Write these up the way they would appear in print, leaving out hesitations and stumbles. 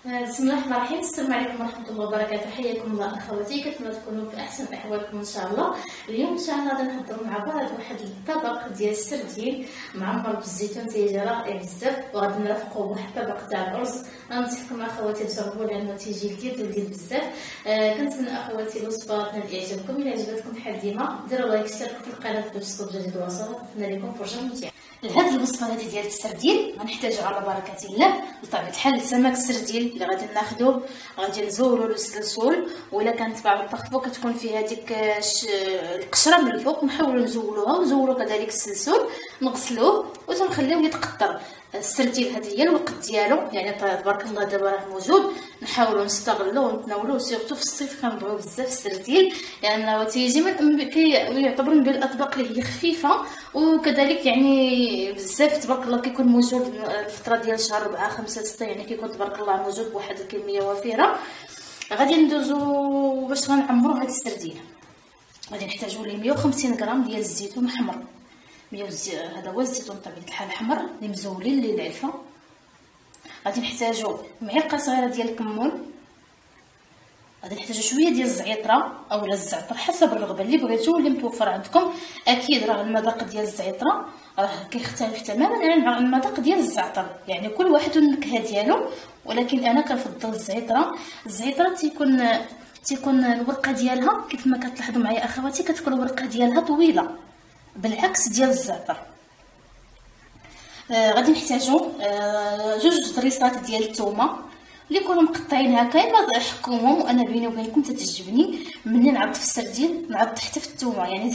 بسم الله الرحمن الرحيم. السلام عليكم ورحمه الله وبركاته. حياكم الله اخواتي، كيف ما تكونوا في احسن احوالكم ان شاء الله. اليوم ان شاء الله غادي نحضروا مع بعض واحد الطبق ديال السردين معمر بالزيتون، تيجي رائع بزاف، وغادي نرافقوه بواحد الطبق تاع الارز. غنصحكم اخواتي تجربوه لانه تيجي لذيذ بزاف. كنتمنى اخواتي الوصفه تنال اعجابكم. الا عجبتكم بحال ديما ديروا لايك، اشتركوا في القناه باش تصلوا جديد وصفات. نتمنى لكم فرجه ممتعه. لهاد الوصفه هذه ديال السردين غنحتاجو على بركه الله بطبيعه الحال سمك السردين اللي غادي ناخذوه، غادي نزولو السلسول، ولا كانت بعض الطخفو كتكون فيها ديك القشره من الفوق نحاولوا نزولوها، ونزولو كذلك السلسول نغسلوه وتنخليوه يتقطر. السردين هذه هي الوقت ديالو، يعني تبارك الله دابا راه موجود، نحاولوا نستغلوه ونتناولوه. سيرتو في الصيف كنبغيو بزاف السردين لانه يعني تيجي يعتبر من الاطباق اللي هي خفيفه، وكذلك يعني بزاف تبارك الله كيكون موجود الفتره ديال شهر 4 5 6، يعني كيكون تبارك الله موجود بواحد الكميه وفيره. غادي ندوزو باش غنعمروا هاد السردين. غادي نحتاجوا ليه 150 غرام ديال الزيتون حمر. هذا هو الزيتون بطبيعه الحال حمر اللي مزولين ليه العلفه. غادي نحتاجوا معلقه صغيره ديال الكمون. غادي نحتاجوا شويه ديال الزعتره اولا الزعتر حسب الرغبه اللي بغيتو واللي متوفر عندكم. اكيد راه المذاق ديال الزعتره راه كيختلف تماما عن المذاق ديال الزعتر، يعني كل واحد والنكهه ديالو، ولكن انا كنفضل الزعتره. الزعتره تيكون الورقه ديالها كيف ما كتلاحظوا معايا اخواتي كتكون الورقه ديالها طويله بالعكس ديال الزعتر. غادي نحتاجوا 2 ضريصات ديال الثومه اللي يكونوا مقطعين هكا، ما حكوهم. وانا بيني وبينكم تتعجبني ملي نعض في السردين نعض حتى في الثومه يعني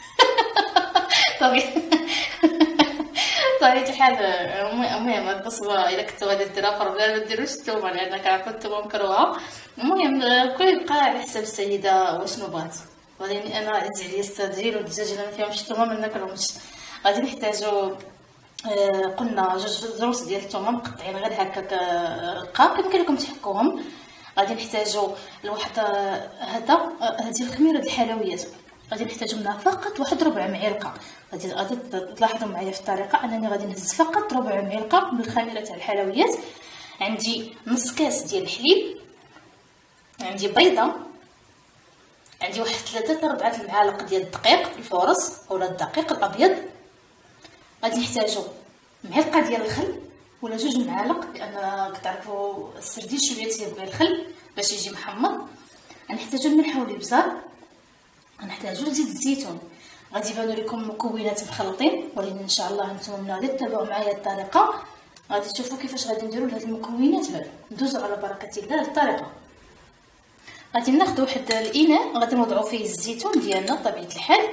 طبيعي طبيعه الحال. المهم البصله الا كنتو غادي ديروها فربلا ما ديروش الثومه لان كنعرفوا الثومه مكروهه. المهم كل يبقى على حسب السيده واشنو بغات. ولكن انا عز عليا السردين والدجاج اللي ما فيهمش الثومه ما ناكلهمش. غادي نحتاجو قلنا 2 ضروس ديال الثومه مقطعين غير هكاك رقاق يمكن لكم تحكوهم. غادي نحتاجو لواحد هذه الخميره د الحلويات، غادي نحتاجو منها فقط واحد ربع معلقه. غادي تلاحظوا معايا في الطريقه انني غادي نهز فقط ربع معلقه من الخميره تاع الحلويات. عندي نص كاس ديال الحليب، عندي بيضه، عندي واحد 3 4 المعالق ديال الدقيق الفورص اولا الدقيق الابيض. غادي نحتاجو معلقه ديال الخل ولا 2 معالق لان كتعرفوا السردين شويه تيبغي الخل باش يجي محمر. غنحتاجو الملح والابزار، غنحتاجو زيت الزيتون. غادي يبانوا لكم مكونات مخلطين، ولكن ان شاء الله نتوما غادي تتبعوا معايا الطريقه غادي تشوفوا كيفاش غادي نديروا لهاد المكونات. ندوزو على بركه الله الطريقه. غادي ناخذ واحد الاناء غادي نوضعوا فيه الزيتون ديالنا بطبيعه الحال،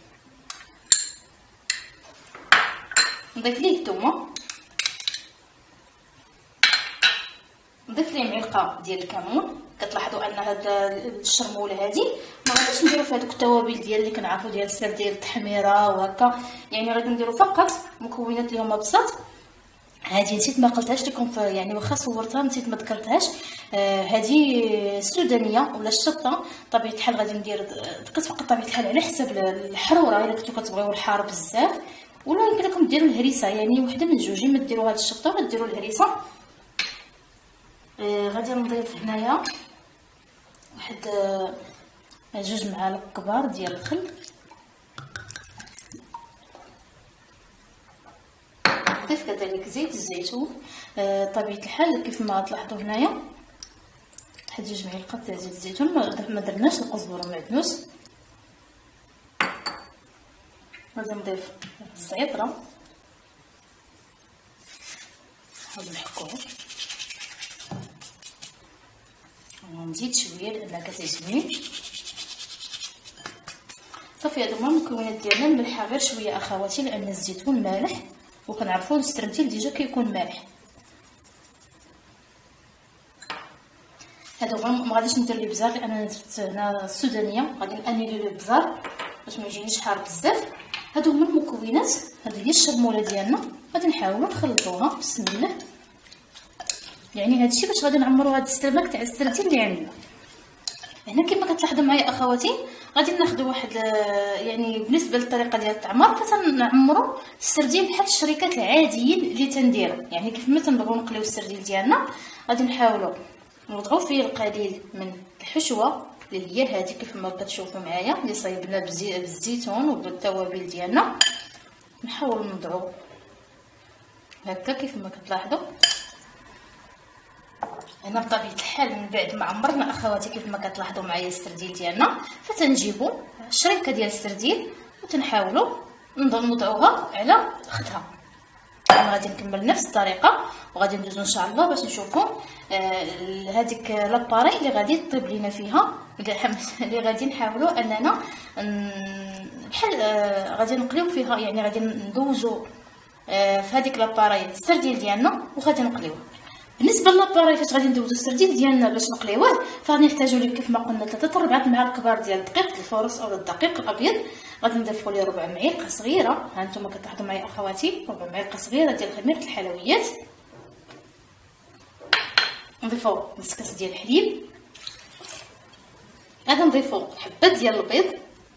نضيف ليه الثومه، نضيف ليه معلقه ديال الكمون. كتلاحظوا ان هاد الشرموله هادي ما غاديش نديرو في هذوك التوابل ديال اللي كنعرفوا ديال السردين التحميره وهكا، يعني غادي نديرو فقط مكونات اللي هما بساط. هذه نسيت ما قلتهاش لكم يعني واخا صورتها نسيت ما ذكرتهاش. هذه السودانيه ولا الشطه طبيعه الحال غادي ندير دقيق فقط طبيعه الحال على حسب الحروره. الا كنتو كتبغيو الحار بزاف ولا يمكن لكم ديروا الهريسه، يعني وحده من الجوج، ما ديروا هاد الشطه ولا ديروا الهريسه. غادي نضيف هنايا واحد 2 معالق كبار ديال الخل. نضيف كذلك زيت الزيتون طبيعه الحال كيف ما تلاحظوا هنايا واحد 2 معالق تاع زيت الزيتون. ما درناش القزبر والمعدنوس. غادي نضيف الزعتره، نحاول نحكوه، ونزيد شويه لان كتعجبني. صافي هادو هما المكونات ديالنا. الملح غير شويه اخواتي لان الزيتون مالح وكنعرفوا السترنتيل ديجا كيكون مالح. هادو هما. ما غاديش ندير الابزار لان انا درت هنا السودانيه، غادي نانيلي الابزار باش ما يجينيش حار بزاف. هادو هما المكونات، هذه هي الشرموله ديالنا. غادي نحاولوا نخلطوها بسم الله. يعني هادشي باش غادي نعمروا هاد السمك تاع السردين اللي عندنا هنا. كما كتلاحظوا معايا اخواتي غادي ناخذوا واحد يعني بالنسبه للطريقه ديال التعمار كنعمروا السردين بحال الشريكات العاديين اللي تنديروا، يعني كيف ما تنبغيو نقليو السردين ديالنا غادي نحاولوا نوضعوا فيه القليل من الحشوه اللي هي هذه كيف ما كتشوفوا معايا اللي صايبنا بالزيتون وبالتوابل ديالنا. نحاول نوضعوا هكا كيف ما كتلاحظوا. هنا بطبيعه الحال من بعد ما عمرنا اخواتي كيف ما كتلاحظوا معايا السردين ديالنا، فتنجيبوا شريكه ديال السردين وتنحاولوا نوضعوها على اختها. غادي نكمل نفس الطريقه وغادي ندوزو ان شاء الله باش نشوفوا هذيك لاباري اللي غادي طيب لينا فيها، اللي غادي نحاولوا اننا بحال غادي نقليو فيها، يعني غادي ندوزو في هذيك لاباري السردين ديالنا وغادي نقليوه. بالنسبه للاباري فاش غادي ندوزو السردين ديالنا باش نقليوه، فغادي نحتاجوا ليه كيف ما قلنا 3 حتى 4 معالق كبار ديال الدقيق الفورص او الدقيق الابيض. غادي نضيفوا ليه 4 معالق صغيره، ها نتوما كتلاحظوا معايا اخواتي 4 معالق صغيره ديال خميره الحلويات. نضيفوا نص كاس ديال الحليب. غادي نضيفوا حبه ديال البيض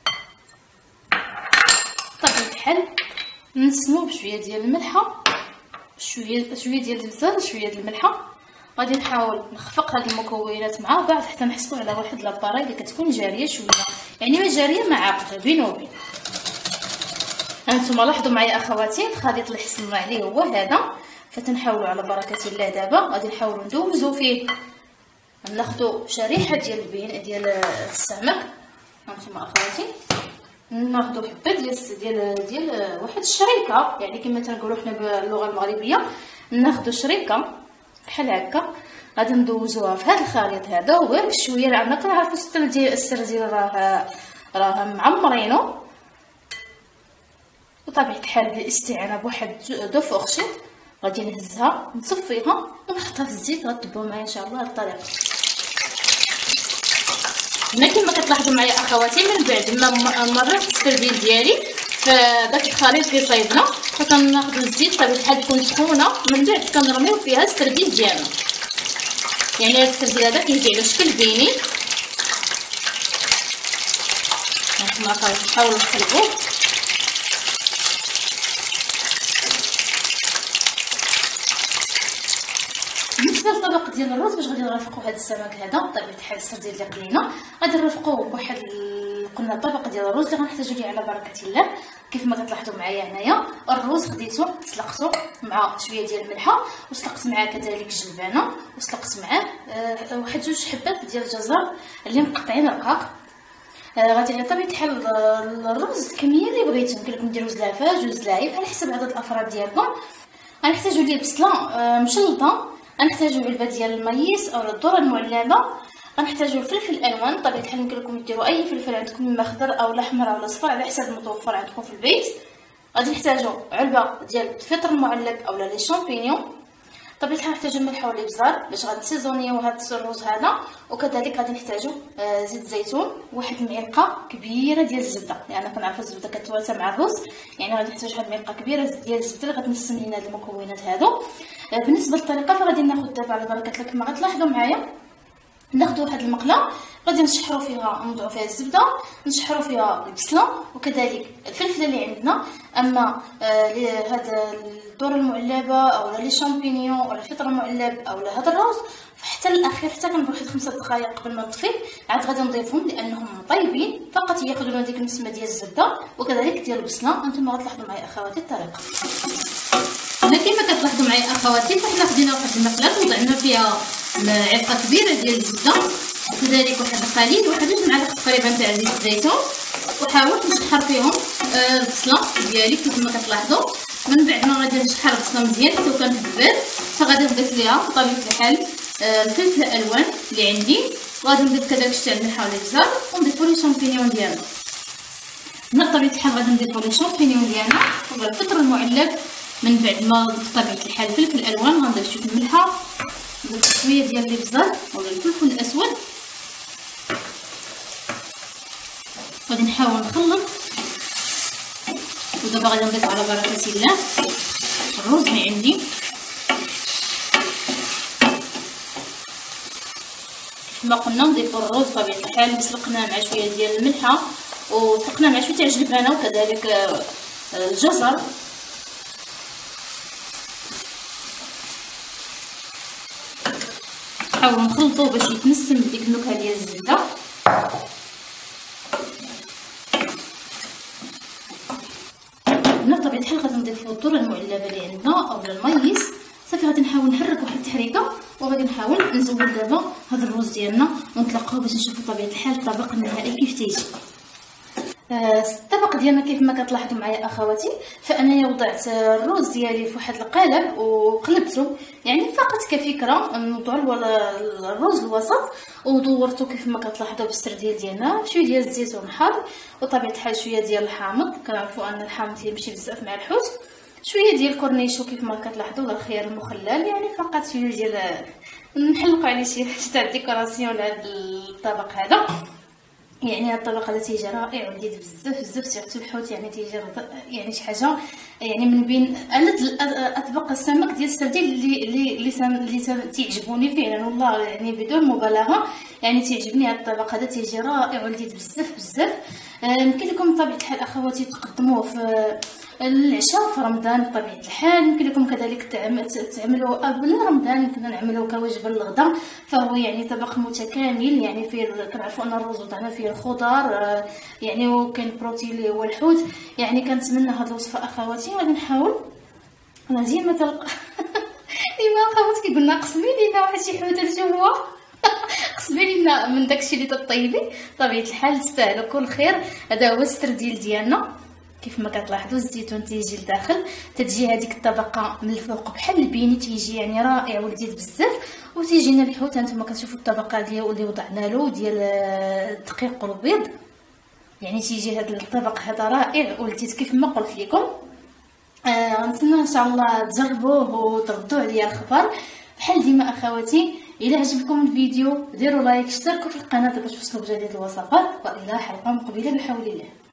بطبيعه الحال، نسمو بشويه ديال الملحه، شويه ديال الزبده، شويه ديال الملحه. غادي نحاول نخفق هاد المكونات مع بعض حتى نحصلوا على واحد لاباري اللي كتكون جاريه شويه، يعني ما جاريه مع عاقده بين وبين. هانتوما لاحظوا معايا اخواتي الخليط اللي حصلنا عليه هو هذا. فتنحاولوا على بركه الله دابا غادي نحاولوا ندوزو فيه، ناخذوا شريحه ديال السمك. هانتوما اخواتي ناخذوا حبه ديال واحد الشريكه، يعني كما تنقولوا حنا باللغه المغربيه ناخذوا شريكه بحال هكا. غادي ندوزوها في هذا الخليط هذا وغير بشويه، لان كنعرفوا السردين راه معمرينو بطبيعه الحال بالاستعانه بواحد دو فورشيت. غادي نهزها نصفيها ونحطها في الزيت. غتبعوا معايا ان شاء الله هاد الطريقه. هنا كما كتلاحظوا معايا اخواتي من بعد ما مررت السردين ديالي في داك الخليط اللي صايبنا، فكناخذوا الزيت بطبيعه الحال تكون سخونه، من بعد كنرميو فيها السردين ديالنا. يعني هاد السردين هذا كيجي على شكل بيني. هانتوما كنحاولوا نقلبوه. بالنسبه للطبق ديال الرز باش غادي نرافقوا هذا السمك هذا بطبيعه الحال السردين اللي قلينا، غادي نرافقوه بواحد قلنا الطبق ديال الرز اللي غنحتاجوا ليه على بركه الله. كيف ما كتلاحظوا معايا هنايا الرز خديته سلقته مع شويه ديال الملحه، وسلقت معاه كذلك الجلبانه، وسلقت معاه واحد 2 حبات ديال الجزر اللي مقطعين رقاق. غادي على طبيعه الحال الرز الكميه اللي بغيتو، يمكن لكم ديروا زلافه 2 زلايب على حسب عدد الافراد ديالكم. غنحتاجوا ليه بصله مشلطه، غنحتاجوا علبه ديال المايس او الذره المعلبه، غنحتاجوا الفلفل الالوان بطبيعه الحال يمكن لكم ديروا اي فلفل عندكم، اما خضر او احمر او اصفر على حسب المتوفر عندكم في البيت. غادي نحتاجوا علبه ديال الفطر المعلب اولا لي شامبينيون. بطبيعه الحال نحتاجوا الملح والابزار باش غنسيزونيو هذا الرز هذا، وكذلك غادي نحتاجوا زيت زيتون، واحد المعلقه كبيره ديال الزبده، لان يعني كنعرفوا الزبده كتواسى مع الرز، يعني غادي نحتاج واحد المعلقه كبيره ديال الزبده اللي غتنسم لينا هاد المكونات هادو. بالنسبه للطريقه فغادي ناخذ دابا على بركه الله كما غتلاحظوا معايا، ناخذ واحد المقله غادي نشحروا فيها، نوضعوا فيها الزبده، نشحروا فيها البصله وكذلك الفلفله اللي عندنا. اما هذا الذره المعلبه او لي شامبينيون او الفطر المعلب او هذا الرز حتى الاخير، حتى كنبغي واحد 5 دقائق قبل ما نطفي عاد غادي نضيفهم لانهم طيبين، فقط ياخذوا لنا ديك النسمه ديال الزبده وكذلك ديال البصله. انتم غتلاحظوا معايا اخواتي الطريقه. هنا كما كتلاحظوا معايا اخواتي فحنا خدينا واحد المقله وضعنا فيها معلقه كبيره ديال الزبده وكذلك واحد القليل، واحد 2 معالق تقريبا تاع زيت الزيتون، وحاولت نشحر فيهم البصله ديالي كيف ما كتلاحظوا. من بعد ما غادي نشحر البصله مزيان حتى كانت تدبر، فغادي نضيف ليها بطبيعه الحال الفلفل الالوان اللي عندي، وغادي نضيف كذلك شويه الملح والابزار، ونضيفوا لي شامبينيون ديالنا. هنا بطبيعه الحال غادي نضيفوا لي شامبينيون ديالنا والفطر المعلب. من بعد ما بطبيعه الحال الفلفل الالوان غنضيف شويه الملحه، نضيف شويه ديال الابزار ولا الفلفل الاسود، غادي نحاول نخلط. ودابا غادي نضيف على بركه الله الرز اللي عندي. كما قلنا نضيفوا الرز بطبيعه الحال سلقناه مع شويه ديال الملحه، وسلقناه مع شويه تاع الجلبانه وكذلك الجزر. نحاولوا نخلطوه باش يتنسم بديك النكهه ديال الزبده. هنا بطبيعه الحال غادي نضيفوا الذره المعلبه اللي عندنا اولا المايس. صافي غادي نحاول نحرك واحد التحريكه وغادي نحاول نزول دابا هذا الروز ديالنا ونطلقوه باش نشوفوا بطبيعه الحال الطبق النهائي كيف تيجي. الطبق ديالنا كيف ما كتلاحظوا معايا اخواتي، فانايا وضعت الروز ديالي في واحد القالب وقلبته، يعني فقط كفكره نوضع الروز الوسط ودورته كيف ما كتلاحظوا بالسرديل ديالنا، شويه ديال الزيت والحار وطبيعه الحال شويه ديال الحامض، كنعرفوا ان الحامض يمشي بزاف مع الحوت، شويه ديال الكورنيشو كيف ما كتلاحظوا ولا الخيار المخلل، يعني فقط شويه ديال نحلقوا عليه شي تاع ديكوراسيون لهذا الطبق هذا. يعني هذا الطبق هذا تيجي رائع ولذيذ بزاف بزاف، سيرتو الحوت يعني تيجي يعني شي حاجه يعني من بين اطباق السمك ديال السردين اللي تيعجبوني فعلا والله، يعني بدون مبالغه يعني تيعجبني هذا الطبق هذا، تيجي رائع ولذيذ بزاف بزاف. يمكن لكم بطبيعه الحال اخواتي تقدموه في العشاء في رمضان بطبيعه الحال، يمكن لكم كذلك تعملوا قبل رمضان، يمكن نعملوه كوجبه للغدا، فهو يعني طبق متكامل، يعني فيه كنعرفوا ان الرز وضعنا فيه الخضر يعني وكاين بروتين اللي هو الحوت، يعني كنتمنى هذه الوصفه اخواتي. غادي نحاول انا ديما تلقى ديما اخواتي قلنا قسمي لينا واحد شي حوته جوا قسمي لينا من داكشي اللي تطيبي، بطبيعه الحال تستاهلوا كل خير. هذا هو السرديل ديالنا كيف ما كتلاحظوا، الزيتون تيجي لداخل، تتجي هذيك الطبقه من الفوق بحال البيني، تيجي يعني رائع ولذيذ بزاف. وتيجينا الحوت هانتوما كتشوفوا الطبقه ديالو اللي وضعنا له ديال الدقيق والبيض، يعني تيجي هذا الطبق هذا رائع ولذيذ كيف ما قلت لكم. غنتمنى ان شاء الله تجربوه وتردوا عليا الخبر بحال ديما اخواتي. الى عجبكم الفيديو ديروا لايك، اشتركوا في القناه باش توصلوا بجديد الوصفات، والى حلقه مقبله بحول الله.